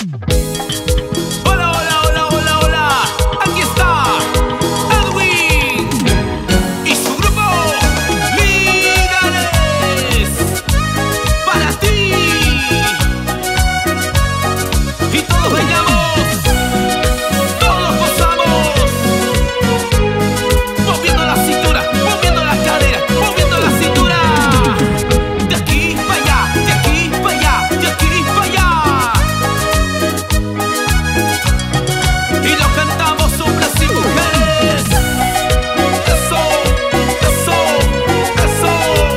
Hola, hola, hola, hola, hola. Aquí está Edwin y su grupo Líderes. Para ti. Y todos bailamos, todos gozamos, moviendo la cintura, moviendo la cadera, moviendo la cintura. De aquí para allá, de aquí para allá, de aquí para allá. Y lo cantamos hombres y mujeres. Eso, eso, eso.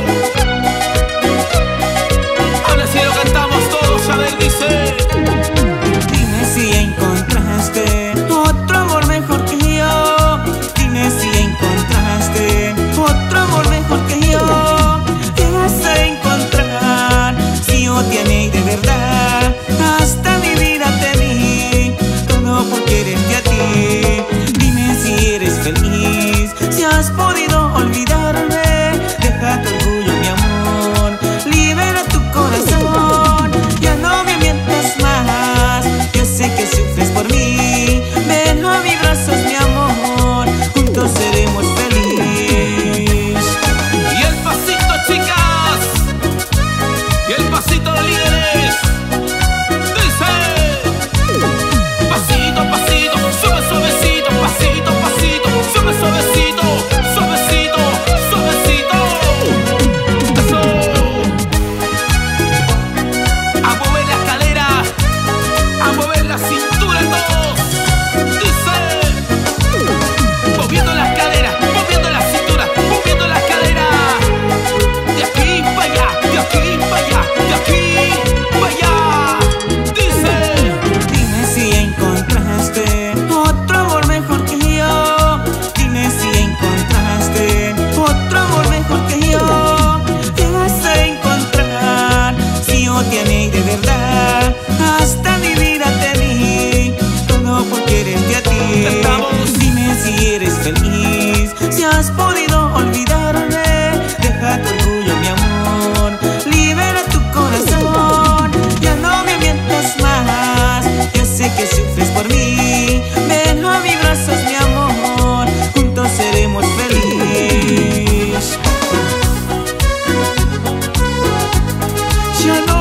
Ahora sí lo cantamos todos, a ver, dice. Dime si encontraste otro amor mejor que yo. Dime si encontraste otro amor mejor que yo. ¿Qué vas a encontrar si yo te amé de verdad? Hasta mi vida te di, todo por quererte a ti. Dime si eres feliz, si has podido olvidarme. Deja tu orgullo, mi amor, libera tu corazón. Ya no me mientas más, yo sé que sufres por mí. Ven a mis brazos, mi amor, juntos seremos felices. Y el pasito, chicas, y el pasito de Líderes. Dice: pasito, pasito, sube suavecito, pasito, pasito, sube suavecito, suavecito, suavecito. Eso. A mover la cadera, a mover la cintura todos. Dice: moviendo las caderas, moviendo la cintura, moviendo la cadera. De aquí para allá, de aquí para allá, de aquí para allá. Dice: Dime si encontraste otro amor mejor que yo. Dime si encontraste otro amor mejor que yo. ¿Qué vas a encontrar si yo te amé de verdad? Hasta mi vida te di, todo por quererte a ti. Cantamos. Dime si eres feliz, si has podido olvidarme. Deja tu orgullo, mi amor, libera tu corazón. Ya no me mientas más, yo sé que sufres por mí. Ven a mis brazos, mi amor, juntos seremos felices. ya no